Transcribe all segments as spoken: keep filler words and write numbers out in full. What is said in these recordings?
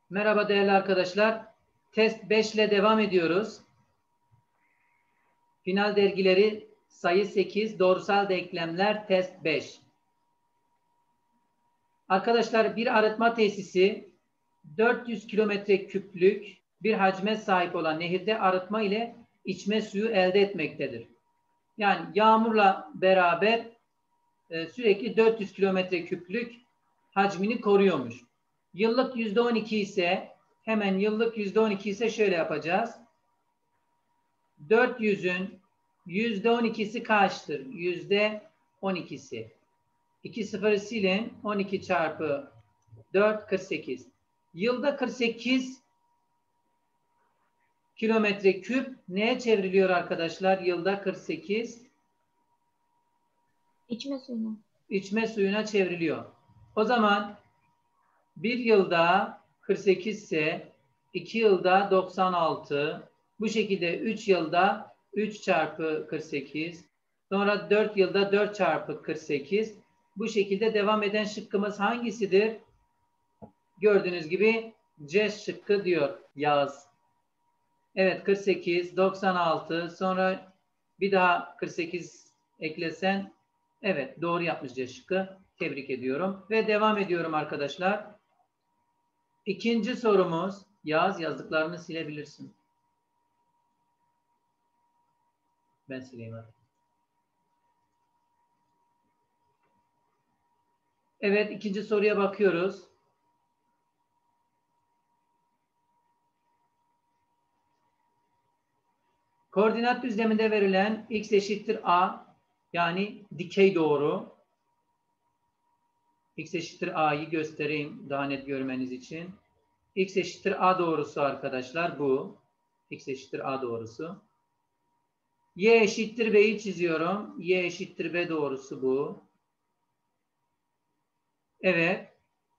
Merhaba değerli arkadaşlar. Test beş ile devam ediyoruz. Final dergileri sayı sekiz, doğrusal denklemler test beş. Arkadaşlar bir arıtma tesisi dört yüz kilometre küplük bir hacme sahip olan nehirde arıtma ile içme suyu elde etmektedir. Yani yağmurla beraber e, sürekli dört yüz kilometre küplük hacmini koruyormuş. Yıllık yüzde on iki ise hemen yıllık yüzde on iki ise şöyle yapacağız. dört yüzün yüzde on ikisi kaçtır? yüzde on ikisi. iki sıfırı silin. on iki çarpı dört, kırk sekiz. Yılda kırk sekiz kilometre küp neye çevriliyor arkadaşlar? Yılda kırk sekiz İçme suyuna. içme suyuna çevriliyor. O zaman bir yılda kırk sekiz ise iki yılda doksan altı, bu şekilde üç yılda üç çarpı kırk sekiz, sonra dört yılda dört çarpı kırk sekiz. Bu şekilde devam eden şıkkımız hangisidir? Gördüğünüz gibi C şıkkı diyor Yağız. Evet, kırk sekiz, doksan altı, sonra bir daha kırk sekiz eklesen, evet doğru yapmış C şıkkı. Tebrik ediyorum ve devam ediyorum arkadaşlar. İkinci sorumuz, Yağız yazdıklarını silebilirsin. Ben sileyim artık. Evet, ikinci soruya bakıyoruz. Koordinat düzleminde verilen x eşittir a, yani dikey doğru. X eşittir a'yı göstereyim daha net görmeniz için. X eşittir a doğrusu arkadaşlar bu. X eşittir a doğrusu. Y eşittir b'yi çiziyorum. Y eşittir b doğrusu bu. Evet.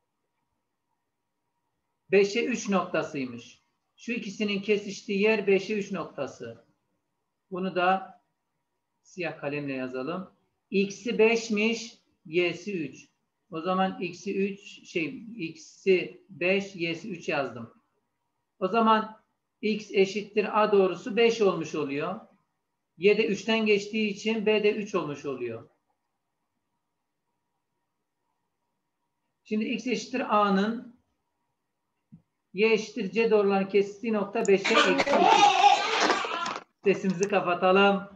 beşe üç noktasıymış. Şu ikisinin kesiştiği yer beşe üç noktası. Bunu da siyah kalemle yazalım. X'i beşmiş, y'si üç. O zaman x'i üç, şey x'i beş, y'si üç yazdım. O zaman x eşittir a doğrusu beş olmuş oluyor. Y de üçten geçtiği için b de üç olmuş oluyor. Şimdi x eşittir a'nın y eşittir c doğrularının kesiştiği nokta beşe eksi iki. Sesimizi kapatalım.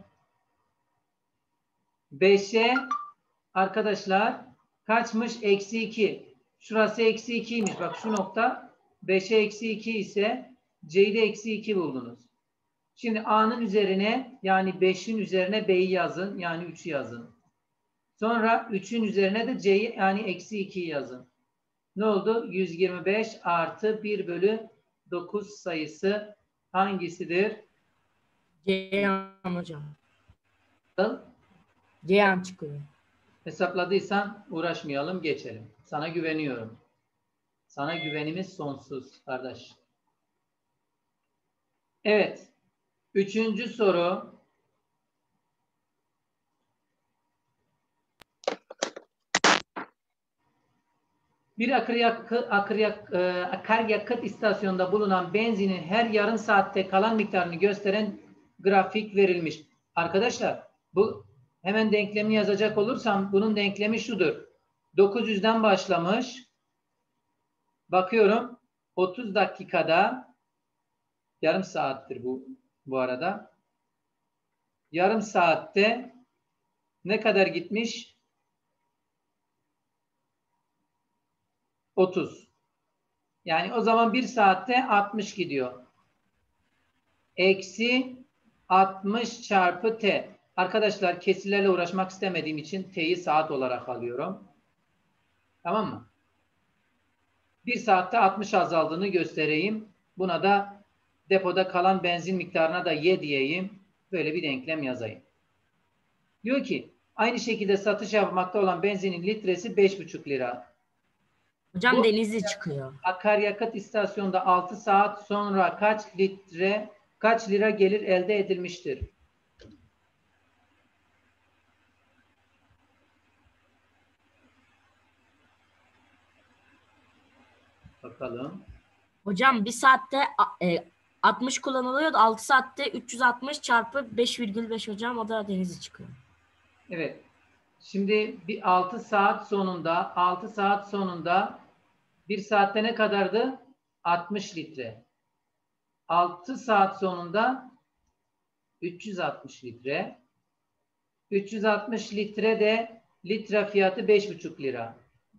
beşe arkadaşlar kaçmış? Eksi iki. Şurası eksi ikiymiş. Bak şu nokta beşe eksi iki ise c'yi de eksi iki buldunuz. Şimdi a'nın üzerine, yani beşin üzerine b'yi yazın. Yani üçü yazın. Sonra üçün üzerine de c'yi, yani eksi ikiyi yazın. Ne oldu? yüz yirmi beş artı bir bölü dokuz sayısı hangisidir? Ceyhan hocam. Ceyhan çıkıyor. Hesapladıysan uğraşmayalım, geçelim. Sana güveniyorum. Sana güvenimiz sonsuz kardeş. Evet. Üçüncü soru. Bir akaryakıt, akaryakıt, akaryakıt istasyonunda bulunan benzinin her yarım saatte kalan miktarını gösteren grafik verilmiş. Arkadaşlar bu hemen denklemini yazacak olursam bunun denklemi şudur. dokuz yüzden başlamış. Bakıyorum otuz dakikada, yarım saattir bu bu arada. Yarım saatte ne kadar gitmiş? otuz. Yani o zaman bir saatte altmış gidiyor. Eksi altmış çarpı t. Arkadaşlar kesirlerle uğraşmak istemediğim için t'yi saat olarak alıyorum. Tamam mı? Bir saatte altmış azaldığını göstereyim. Buna da depoda kalan benzin miktarına da y diyeyim. Böyle bir denklem yazayım. Diyor ki aynı şekilde satış yapmakta olan benzinin litresi beş buçuk lira. Hocam Bu Denizli çıkıyor. akaryakıt istasyonunda altı saat sonra kaç litre, kaç lira gelir elde edilmiştir? Bakalım. Hocam bir saatte a- e, altmış kullanılıyor da altı saatte üç yüz altmış çarpı beş virgül beş hocam, o da denize çıkıyor. Evet. Şimdi bir altı saat sonunda altı saat sonunda bir saatte ne kadardı? altmış litre. altı saat sonunda üç yüz altmış litre. üç yüz altmış litre de litre fiyatı beş buçuk lira.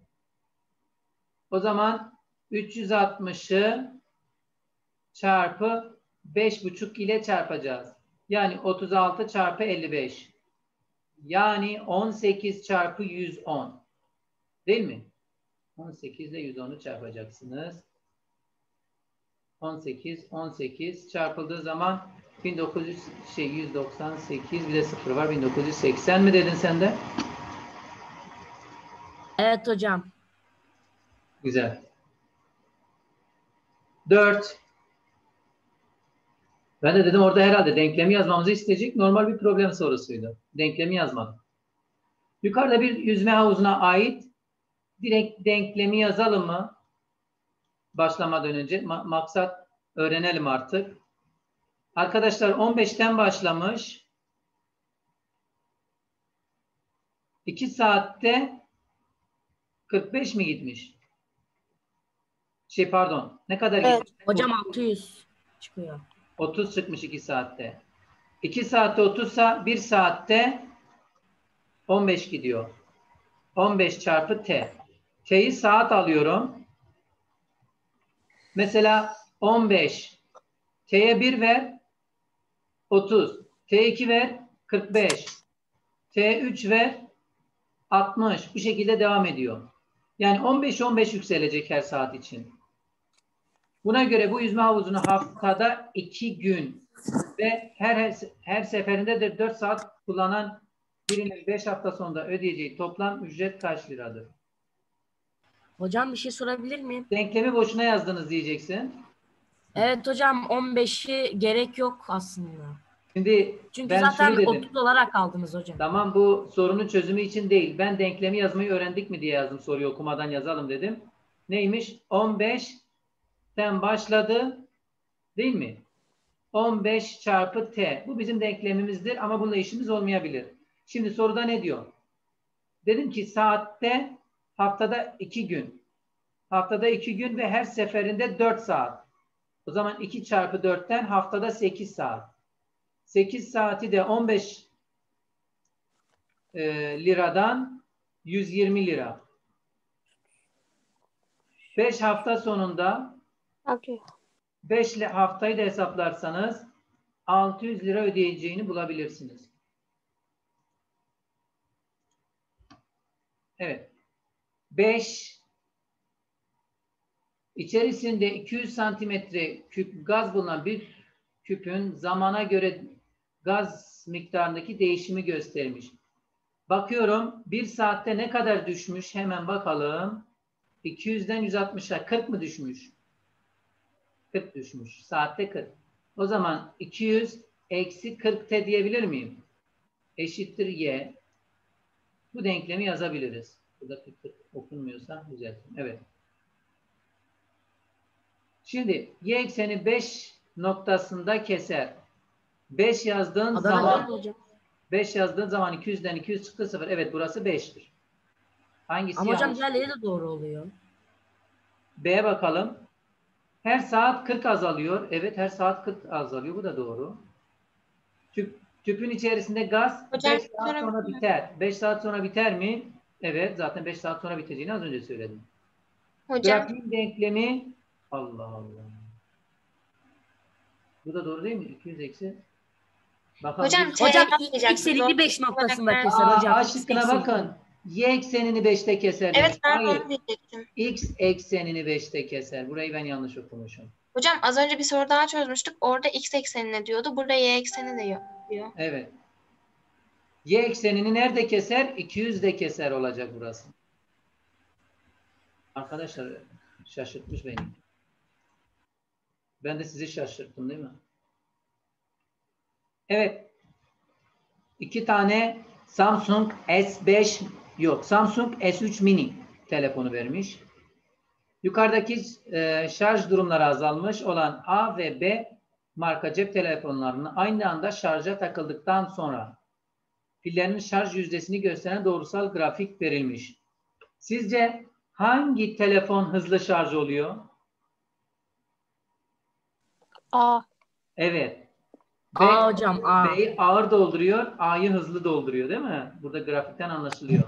O zaman üç yüz altmışı çarpı beş buçuk ile çarpacağız. Yani otuz altı çarpı elli beş. Yani on sekiz çarpı yüz on. Değil mi? on sekiz ile yüz onu çarpacaksınız. on sekiz, on sekiz çarpıldığı zaman bin dokuz yüz şey yüz doksan sekiz, bir de sıfır var, bin dokuz yüz seksen mi dedin sen de? Evet hocam. Güzel. dört. Ben de dedim orada herhalde denklemi yazmamızı isteyecek, normal bir problem sorusuydu. Denklemi yazmadım. Yukarıda bir yüzme havuzuna ait direkt denklemi yazalım mı? Başlamadan önce Ma maksat öğrenelim artık. Arkadaşlar on beşten başlamış. iki saatte kırk beş mi gitmiş? Şey pardon. Ne kadar Evet. gitmiş? Hocam altı yüz çıkıyor. otuz çıkmış iki saatte. iki saatte otuzsa bir saatte on beş gidiyor. on beş çarpı t. T'yi saat alıyorum. Mesela on beş. T'ye bir ver. otuz. T iki ver. kırk beş. T üç ver. altmış. Bu şekilde devam ediyor. Yani on beş on beş yükselecek her saat için. Buna göre bu yüzme havuzunu haftada iki gün ve her her seferinde de dört saat kullanan birinin beş hafta sonunda ödeyeceği toplam ücret kaç liradır? Hocam bir şey sorabilir miyim? Denklemi boşuna yazdınız diyeceksin. Evet hocam, on beşi gerek yok aslında. Şimdi Çünkü ben zaten şunu dedim. otuz olarak aldınız hocam. Tamam, bu sorunun çözümü için değil. Ben denklemi yazmayı öğrendik mi diye yazdım. Soruyu okumadan yazalım dedim. Neymiş? on beşten başladı. Değil mi? on beş çarpı t. Bu bizim denklemimizdir ama bununla işimiz olmayabilir. Şimdi soruda ne diyor? Dedim ki saatte haftada iki gün. Haftada iki gün ve her seferinde dört saat. O zaman iki çarpı dörtten haftada sekiz saat. sekiz saati de on beş e, liradan yüz yirmi lira. beş hafta sonunda Okay. beş haftayı da hesaplarsanız altı yüz lira ödeyeceğini bulabilirsiniz. Evet. beş içerisinde iki yüz santimetre küp gaz bulunan bir küpün zamana göre gaz miktarındaki değişimi göstermiş. Bakıyorum bir saatte ne kadar düşmüş, hemen bakalım. iki yüzden yüz altmışa kırk mı düşmüş? kırk düşmüş. Saatte kırk. O zaman iki yüz eksi kırk t diyebilir miyim? Eşittir y. Bu denklemi yazabiliriz. Burada kırk kırk okunmuyorsa düzeltin. Evet. Şimdi y ekseni beş noktasında keser. beş yazdığın Adana zaman değil mi hocam? beş yazdığın zaman iki yüzden iki yüz çıktı sıfır. Evet, burası beştir. Hangisi Ama hocam yanlış? diğerleri de doğru oluyor. B'ye bakalım. Her saat kırk azalıyor. Evet, her saat kırk azalıyor. Bu da doğru. Tüp, tüpün içerisinde gaz Hocam, beş saat sonra biter. beş saat sonra biter mi? Evet, zaten beş saat sonra biteceğini az önce söyledim. Hocam. Grafiğin denklemi Allah Allah. Bu da doğru değil mi? iki yüz eksi. Bakalım. Hocam, bir- Hocam T x eksenini beş noktasında olarak- keser Aa, hocam. A X şıkkına eksenini. bakın. Y eksenini beşte keser demiş. Evet, ben Hayır. onu diyecektim. X eksenini beşte keser. Burayı ben yanlış okumuşum. Hocam az önce bir soru daha çözmüştük. Orada x eksenine diyordu. Burada y ekseni de diyor. Evet. Y eksenini nerede keser? iki yüzde keser olacak burası. Arkadaşlar şaşırtmış beni. Ben de sizi şaşırttım değil mi? Evet. İki tane Samsung S beş yok. Samsung S üç mini telefonu vermiş. Yukarıdaki e, şarj durumları azalmış olan A ve B marka cep telefonlarının aynı anda şarja takıldıktan sonra pillerinin şarj yüzdesini gösteren doğrusal grafik verilmiş. Sizce hangi telefon hızlı şarj oluyor? A. Evet. B, A hocam A. B'yi ağır dolduruyor, A'yı hızlı dolduruyor değil mi? Burada grafikten anlaşılıyor.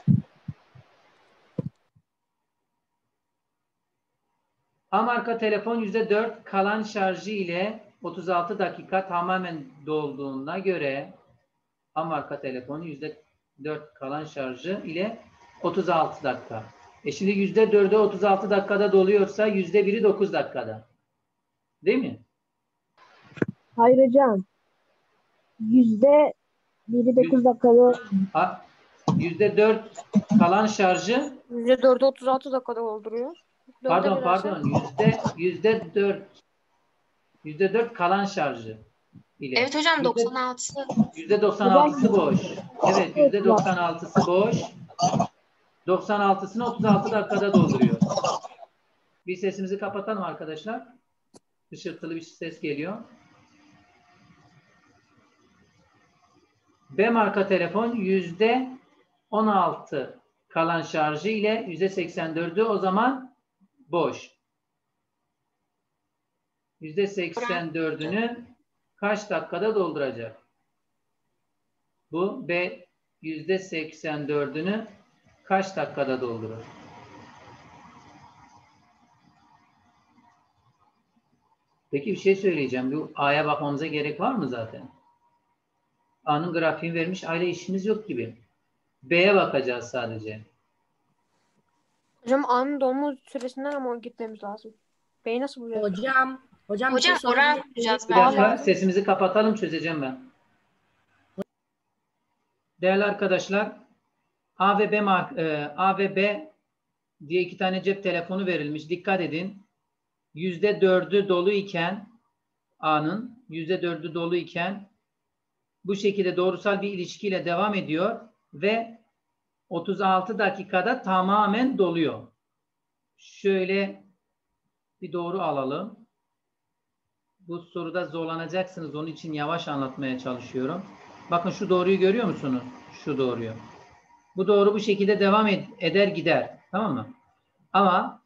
A marka telefon yüzde dört kalan şarjı ile otuz altı dakika tamamen dolduğuna göre A marka telefonu yüzde dört kalan şarjı ile otuz altı dakika. E şimdi yüzde dörde otuz altı dakikada doluyorsa yüzde biri dokuz dakikada. Değil mi? Hayır hocam. Yüzde biri dokuz dakikada. A- yüzde dört kalan şarjı yüzde dörde otuz altı dakikada dolduruyor. Dörde pardon bölersen- pardon yüzde yüzde dört yüzde dört kalan şarjı ile. Evet hocam Yüzde- doksan altısı. yüzde doksan altısı boş. Evet yüzde doksan altısı boş. doksan altısını otuz altı dakikada dolduruyor. Bir sesimizi kapatalım arkadaşlar. Hışırtılı bir ses geliyor. B marka telefon yüzde on altı kalan şarjı ile yüzde seksen dördü o zaman boş. yüzde seksen dördünü kaç dakikada dolduracak? Bu B yüzde seksen dördünü kaç dakikada doldurur? Peki bir şey söyleyeceğim. Bu A'ya bakmamıza gerek var mı zaten? A'nın grafiğini vermiş. A'yla işimiz yok gibi. B'ye bakacağız sadece. Hocam A'nın dolma süresinden ama gitmemiz lazım. B'yi nasıl bulacağız? Hocam. Hocam bir şey Hocam oran sorabilir miyim? bulacağız Bir dakika bence. sesimizi kapatalım çözeceğim ben. Değerli arkadaşlar A ve B mark, e, A ve B diye iki tane cep telefonu verilmiş. Dikkat edin. Yüzde dördü dolu iken A'nın yüzde dördü dolu iken bu şekilde doğrusal bir ilişkiyle devam ediyor ve otuz altı dakikada tamamen doluyor. Şöyle bir doğru alalım. Bu soruda zorlanacaksınız. Onun için yavaş anlatmaya çalışıyorum. Bakın şu doğruyu görüyor musunuz? Şu doğruyu. Bu doğru bu şekilde devam ed eder gider. Tamam mı? Ama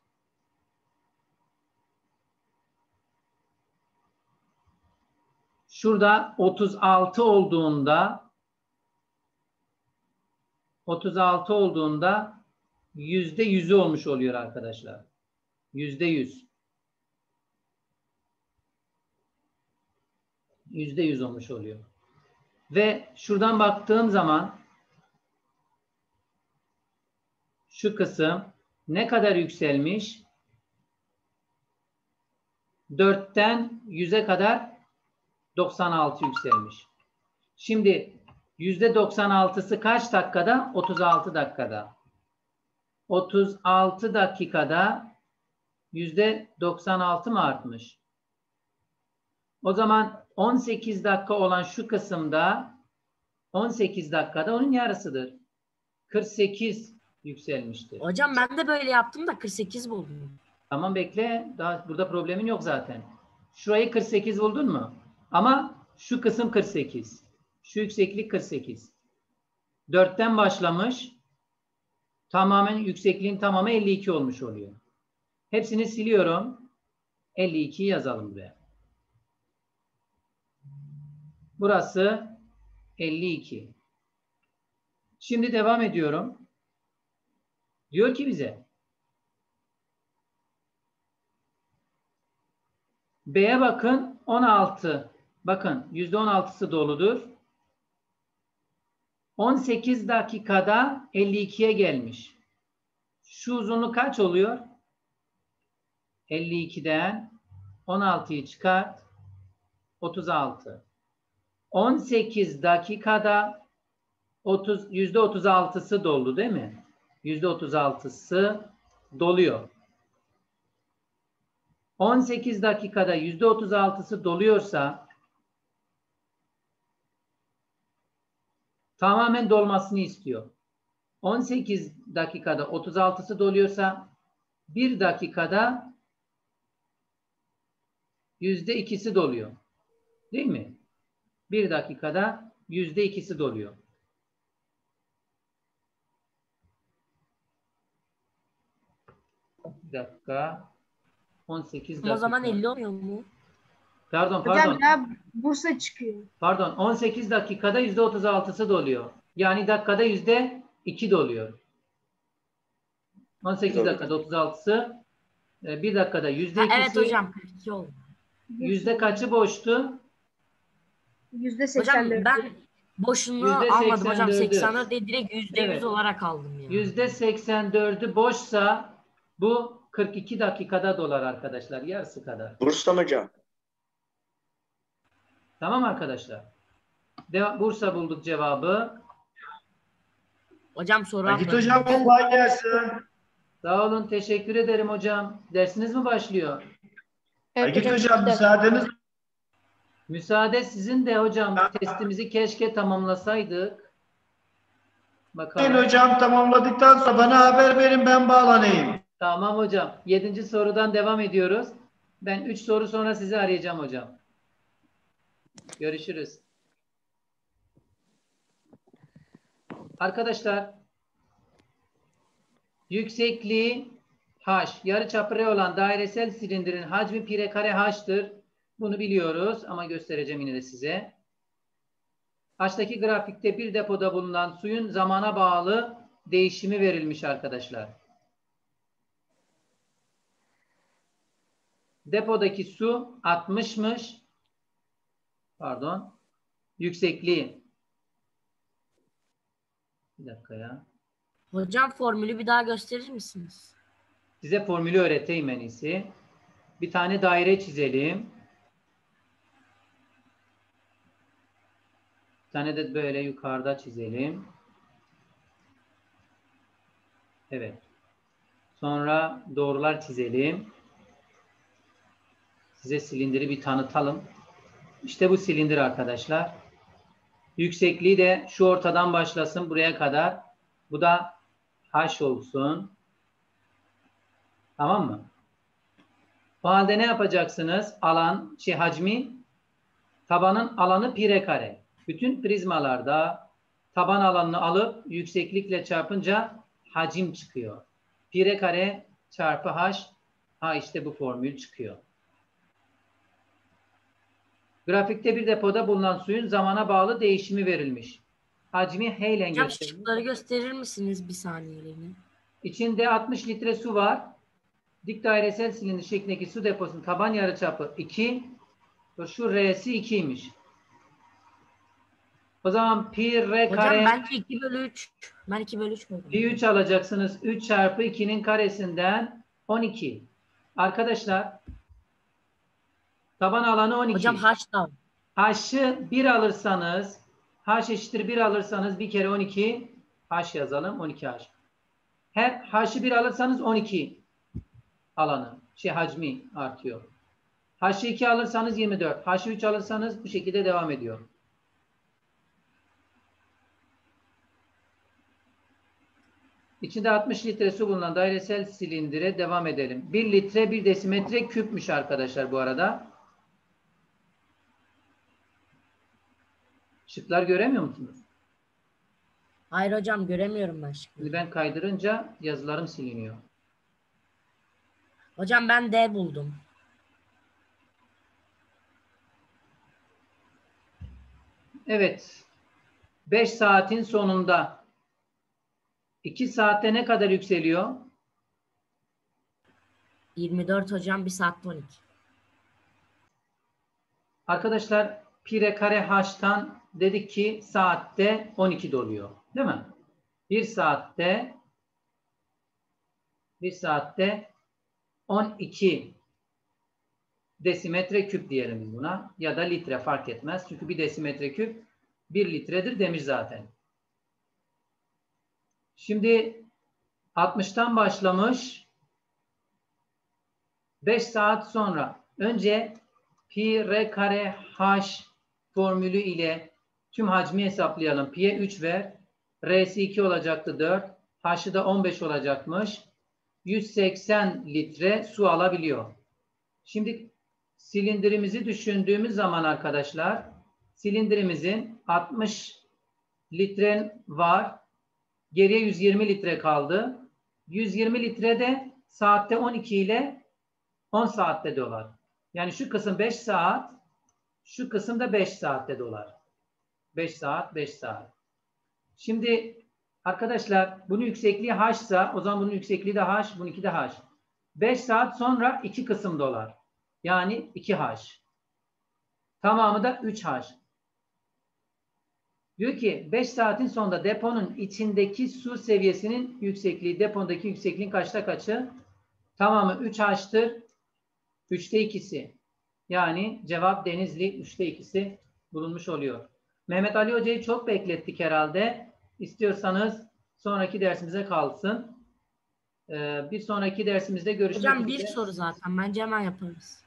şurada otuz altı olduğunda otuz altı olduğunda yüzde yüzü olmuş oluyor arkadaşlar. Yüzde yüz. Yüzde yüz olmuş oluyor. Ve şuradan baktığım zaman şu kısım ne kadar yükselmiş? dörtten yüze kadar doksan altı yükselmiş. Şimdi yüzde doksan altısı kaç dakikada? otuz altı dakikada. otuz altı dakikada yüzde doksan altı mı artmış? O zaman on sekiz dakika olan şu kısımda on sekiz dakikada onun yarısıdır. kırk sekiz yükselmiştir. Hocam ben de böyle yaptım da kırk sekiz buldum. Tamam bekle. Daha burada problemin yok zaten. Şurayı kırk sekiz buldun mu? Ama şu kısım kırk sekiz. Şu yükseklik kırk sekiz. dörtten başlamış. Tamamen yüksekliğin tamamı elli iki olmuş oluyor. Hepsini siliyorum. elli ikiyi yazalım buraya. Burası elli iki. Şimdi devam ediyorum. Diyor ki bize B'ye bakın on altı. Bakın yüzde on altısı doludur. on sekiz dakikada elli ikiye gelmiş. Şu uzunluk kaç oluyor? elli ikiden on altıyı çıkart. otuz altı. on sekiz dakikada otuz, yüzde otuz altısı doldu değil mi? yüzde otuz altısı doluyor. on sekiz dakikada yüzde otuz altısı doluyorsa tamamen dolmasını istiyor. on sekiz dakikada otuz altısı doluyorsa bir dakikada yüzde ikisi doluyor. Değil mi? Bir dakikada yüzde ikisi doluyor. Bir dakika. on sekiz dakika. O zaman elli olmuyor mu? Pardon, Hocam pardon. ya Bursa çıkıyor. Pardon, on sekiz dakikada yüzde otuz altısı doluyor. Yani dakikada yüzde iki doluyor. on sekiz dakikada otuz altısı, bir dakikada yüzde Ha, ikisi. evet hocam. kırk iki oldu. Yüzde kaçı boştu? Yüzde Hocam seksen dört. ben boşluğunu Yüzde almadım hocam. seksen dördü. seksen dört değil, direkt yüzde yüz Evet. olarak aldım ya. Yüzde seksen dördü boşsa bu kırk iki dakikada dolar arkadaşlar. Yarısı kadar. Bursa mı hocam? Tamam arkadaşlar. Deva- Bursa bulduk cevabı. Hocam soru Agit atmadım. hocam kolay gelsin. Sağ olun. Teşekkür ederim hocam. Dersiniz mi başlıyor? Evet Agit hocam. hocam bir dakika. müsaadeniz. Müsaade sizin de hocam. Testimizi keşke tamamlasaydık. Bakalım. Hocam tamamladıktan sonra bana haber verin, ben bağlanayım. Tamam hocam. Yedinci sorudan devam ediyoruz. Ben üç soru sonra sizi arayacağım hocam. Görüşürüz. Arkadaşlar, yüksekliği h, yarıçapı r olan dairesel silindirin hacmi pi r kare h'tır. Bunu biliyoruz ama göstereceğim yine de size. H'taki grafikte bir depoda bulunan suyun zamana bağlı değişimi verilmiş arkadaşlar. Depodaki su altmışmış. Pardon. Yüksekliği. Bir dakika ya. Hocam formülü bir daha gösterir misiniz? Size formülü öğreteyim en iyisi. Bir tane daire çizelim. Bir tane de böyle yukarıda çizelim. Evet. Sonra doğrular çizelim. Size silindiri bir tanıtalım. İşte bu silindir arkadaşlar. Yüksekliği de şu ortadan başlasın buraya kadar. Bu da h olsun. Tamam mı? O halde ne yapacaksınız? Alan, şey hacmi, tabanın alanı pi r kare. Bütün prizmalarda taban alanını alıp yükseklikle çarpınca hacim çıkıyor. Pi r kare çarpı h. Ha işte bu formül çıkıyor. Grafikte bir depoda bulunan suyun zamana bağlı değişimi verilmiş. Hacmi H ile Hocam gösterilmiş. şıkları gösterir misiniz bir saniyeliğine? İçinde altmış litre su var. Dik dairesel silindir şeklindeki su deposunun taban yarıçapı iki. Şu R'si ikiymiş. O zaman pi r Hocam kare bence iki bölü üç. Ben iki bölü üç koydum. pi üç alacaksınız. üç çarpı ikinin karesinden on iki. Arkadaşlar taban alanı on iki. Hocam haç da. H'ı bir alırsanız, H eşittir bir alırsanız bir kere on iki, H yazalım, on iki H. Her H'ı bir alırsanız on iki alanı, şey hacmi artıyor. H'ı iki alırsanız yirmi dört, H'ı üç alırsanız bu şekilde devam ediyor. İçinde altmış litre su bulunan dairesel silindire devam edelim. bir litre bir desimetre küpmüş arkadaşlar bu arada. Şıklar göremiyor musunuz? Hayır hocam göremiyorum ben şıkları. Şimdi ben kaydırınca yazılarım siliniyor. Hocam ben D buldum. Evet. beş saatin sonunda iki saatte ne kadar yükseliyor? yirmi dört hocam, bir saatte on iki. Arkadaşlar pi r kare h'tan dedik ki saatte on iki doluyor. Değil mi? Bir saatte bir saatte on iki desimetre küp diyelim biz buna. Ya da litre fark etmez. Çünkü bir desimetre küp bir litredir demiş zaten. Şimdi altmıştan başlamış. beş saat sonra önce pi r kare h formülü ile tüm hacmi hesaplayalım. Pi'ye üç ver. R'si iki olacaktı dört. H'ı da on beş olacakmış. yüz seksen litre su alabiliyor. Şimdi silindirimizi düşündüğümüz zaman arkadaşlar, silindirimizin altmış litre var. Geriye yüz yirmi litre kaldı. yüz yirmi litre de saatte on iki ile on saatte dolar. Yani şu kısım beş saat, şu kısım da beş saatte dolar. beş saat, beş saat. Şimdi arkadaşlar bunun yüksekliği h ise o zaman bunun yüksekliği de h, bununki de h. beş saat sonra iki kısım dolar. Yani iki h. Tamamı da üç h. Diyor ki beş saatin sonunda deponun içindeki su seviyesinin yüksekliği, depodaki yüksekliğin kaçta kaçı? Tamamı üç h'tır. üçte ikisi. Yani cevap Denizli üçte ikisi bulunmuş oluyor. Mehmet Ali Hoca'yı çok beklettik herhalde. İstiyorsanız sonraki dersimize kalsın. Ee, bir sonraki dersimizde görüşmek Hocam bir üzere. soru zaten. Bence hemen yaparız.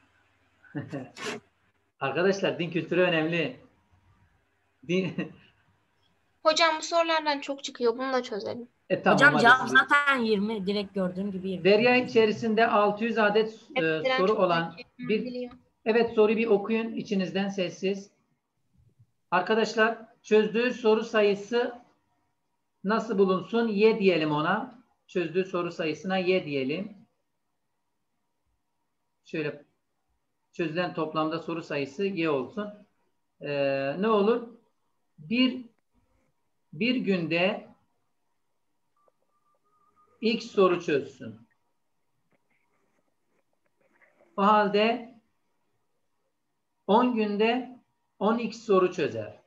Arkadaşlar din kültürü önemli. Din... Hocam bu sorulardan çok çıkıyor. Bunu da çözelim. e, tamam, Hocam hadi cevap siz- zaten yirmi. Direkt gördüğüm gibi yirmi. Derya içerisinde altı yüz adet e, Hepsinden soru çok olan zeki, bir biliyor. evet soruyu bir okuyun içinizden sessiz. Arkadaşlar çözdüğü soru sayısı nasıl bulunsun? Y diyelim ona. Çözdüğü soru sayısına Y diyelim. Şöyle çözülen toplamda soru sayısı Y olsun. Ee, ne olur? Bir bir günde X soru çözsün. O halde on günde on x soru çözer.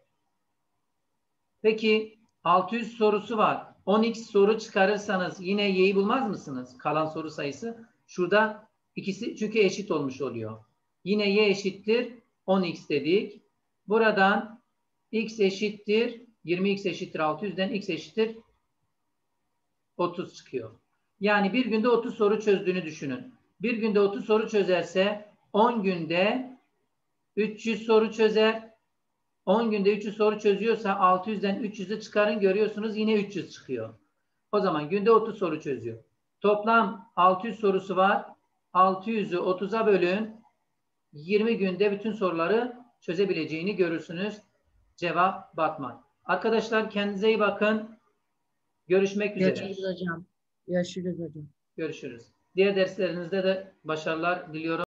Peki altı yüz sorusu var. on x soru çıkarırsanız yine y'yi bulmaz mısınız? Kalan soru sayısı. Şurada ikisi çünkü eşit olmuş oluyor. Yine y eşittir on x dedik. Buradan x eşittir yirmi x eşittir altı yüzden x eşittir otuz çıkıyor. Yani bir günde otuz soru çözdüğünü düşünün. Bir günde otuz soru çözerse on günde üç yüz soru çözer. on günde üç yüz soru çözüyorsa altı yüzden üç yüzü çıkarın, görüyorsunuz yine üç yüz çıkıyor. O zaman günde otuz soru çözüyor. Toplam altı yüz sorusu var. altı yüzü otuza bölün. yirmi günde bütün soruları çözebileceğini görürsünüz. Cevap Batman. Arkadaşlar kendinize iyi bakın. Görüşmek üzere. Görüşürüz hocam. Görüşürüz hocam. Görüşürüz. Diğer derslerinizde de başarılar diliyorum.